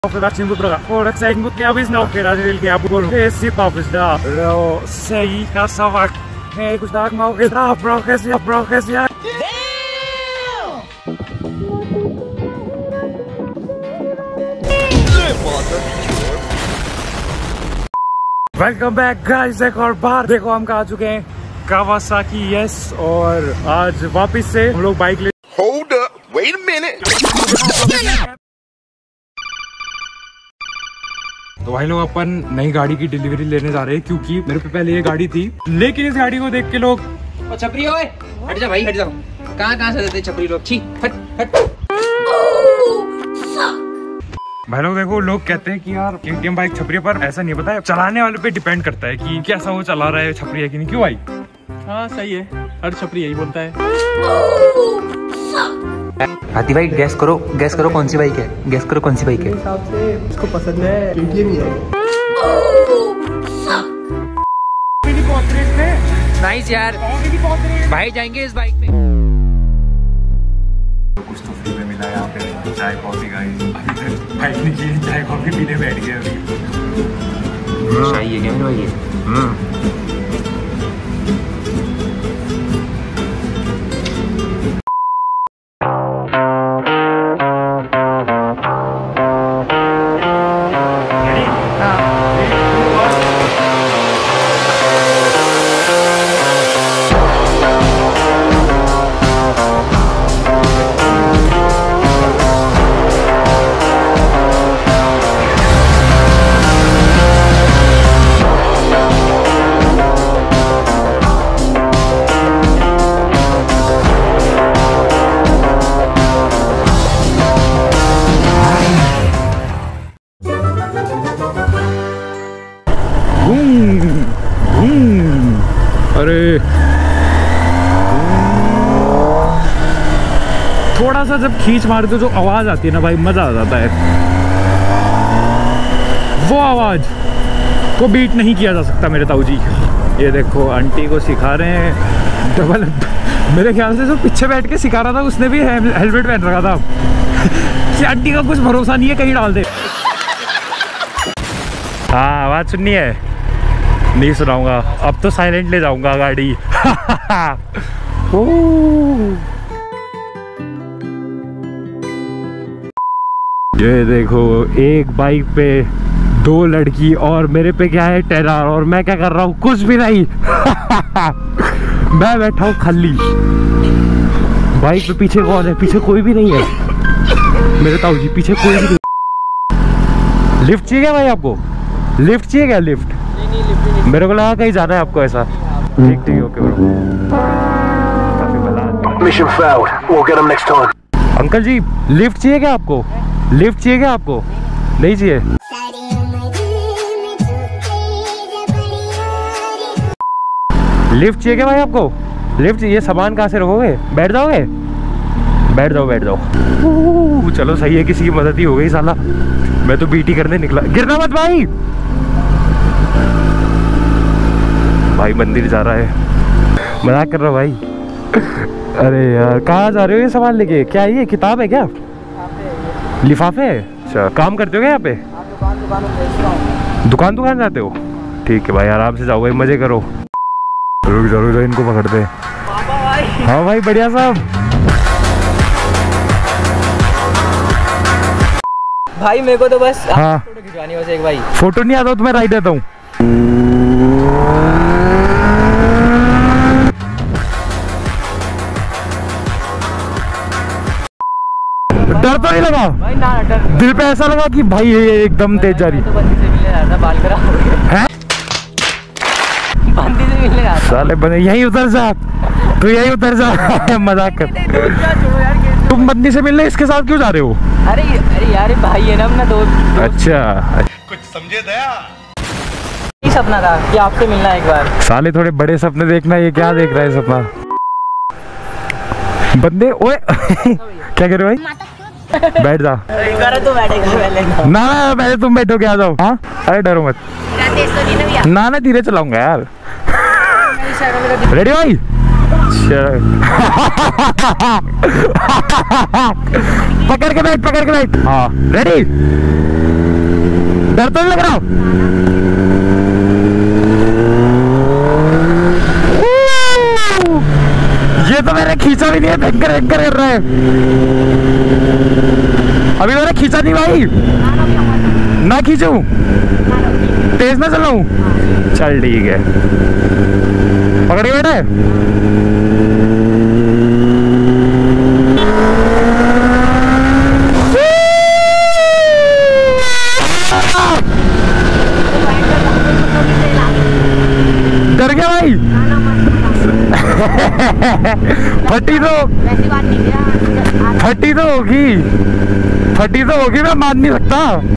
Voordat zij moet jou eens nog weer als ik heb begonnen. Is die papa's daar? Sei caçava. Hey, Gustavo, mal que dá, bro, que se, bro, que se. Welcome back guys, एक और बार देखो हम कहा चुके हैं Kawasaki yes, और आज वापस से हम लोग बाइक ले। Hold up, wait a minute. तो भाई लोग अपन नई गाड़ी की डिलीवरी लेने जा रहे हैं, क्योंकि मेरे पे पहले ये गाड़ी थी, लेकिन इस गाड़ी को देख के लोग छपरी हो, हट जा भाई, हट जाओ। कहाँ से देते छपरी लोग, छी हट हट। भाई लोग देखो, लोग कहते हैं कि यार केटीएम बाइक छपरी, पर ऐसा नहीं पता है, चलाने वाले पे डिपेंड करता है कि कैसा वो चला रहा है, छपरी है कि नहीं। क्यों भाई? हाँ सही है, हर छपरी यही बोलता है। हाथी भाई गैस करो कौन सी बाइक है, गैस करो कौन सी बाइक है। हिसाब से इसको पसंद है केटीएम ही है। नाइस यार, भाई जाएंगे इस बाइक में। कुछ तो फ्री में मिला यहाँ पे, चाय कॉफी गाइस। बाइक निकली, चाय कॉफी पीने बैठ गए अभी। सही है क्या मेरे भाई ये? अरे थोड़ा सा जब खींच मारते तो जो आवाज आती है ना भाई, मजा आ जाता है। वो आवाज को बीट नहीं किया जा सकता मेरे ताऊ जी। ये देखो आंटी को सिखा रहे हैं डबल। मेरे ख्याल से जो पीछे बैठ के सिखा रहा था उसने भी हेलमेट पहन रखा था। कि आंटी का कुछ भरोसा नहीं है, कहीं डाल दे। हाँ आवाज सुननी है? नहीं सुनाऊंगा, अब तो साइलेंट ले जाऊंगा गाड़ी। ये देखो, एक बाइक पे दो लड़की और मेरे पे क्या है, टेरर, और मैं क्या कर रहा हूँ? कुछ भी नहीं। मैं बैठा हूँ खाली। बाइक पे पीछे कौन है? पीछे कोई भी नहीं है मेरे ताऊ जी, पीछे कोई भी नहीं। लिफ्ट चाहिए क्या भाई आपको? लिफ्ट चाहिए क्या? लिफ्ट मेरे को लगा कहीं जाना है आपको ऐसा। ठीक ठीक, ओके ब्रो। काफी भला। Mission failed. We'll get them next time. Uncle ji lift चाहिए क्या आपको? लिफ्ट चाहिए क्या आपको? नहीं चाहिए? लिफ्ट चाहिए क्या भाई आपको? लिफ्ट चाहिए? सामान कहाँ से रखोगे? बैठ जाओगे? बैठ जाओ बैठ जाओ। चलो सही है, किसी की मदद ही हो गई साला। मैं तो बीटी करने निकला। गिरना मत भाई। भाई मंदिर जा रहा है, मजाक कर रहा हूँ भाई। अरे यार कहाँ जा रहे हो ये सामान लेके? क्या ये किताब है क्या? लिफाफे है? अच्छा, काम करते हो क्या यहाँ पे? दुकान जाते हो? ठीक है भाई, आराम से जाओ भाई, मजे करो। रुक जाओ, इनको पकड़ते हैं। हाँ भाई बढ़िया साहब। भाई मेरे को तो बस हाँ फोटो खिंचवानी है बस एक भाई। फोटो नहीं आता तो मैं राइट देता हूँ। डर तो नहीं लगा भाई? ना डर, दिल पे ऐसा लगा कि भाई ये एकदम तेज जा रही। तो बंदी से मिलने रहा था, बाल खराब हो गया। हैं? बंदी से मिलने रहा था। साले बने, यहीं उतर जा तू, यहीं उतर जा। मजाक कर। तुम बंदी से मिलने इसके साथ क्यों जा रहे हो? अरे यार भाई है ना अपना दोस्त। अच्छा कुछ समझे दया? यही सपना था कि आपसे मिलना एक बार। साले थोड़े बड़े सपने देखना, ये क्या देख रहा है सपना? बंदे ओए। क्या कर रहे हो भाई? बैठ जा। तो बैठेगा पहले। ना पहले तुम बैठो, क्या जाओ। हाँ अरे डरो मत। ना धीरे चलाऊंगा यार। रेडी भाई? पकड़ के बैठ हाँ रेडी डर तो नहीं लग रहा ये तो मैंने खींचा भी नहीं है भयंकर भयंकर कर रहा है अभी मैंने खींचा नहीं भाई ना खींचूं तेज ना चलाऊं चल ठीक है पकड़ के बैठे डर गया भाई फटी तो होगी मैं मान नहीं सकता।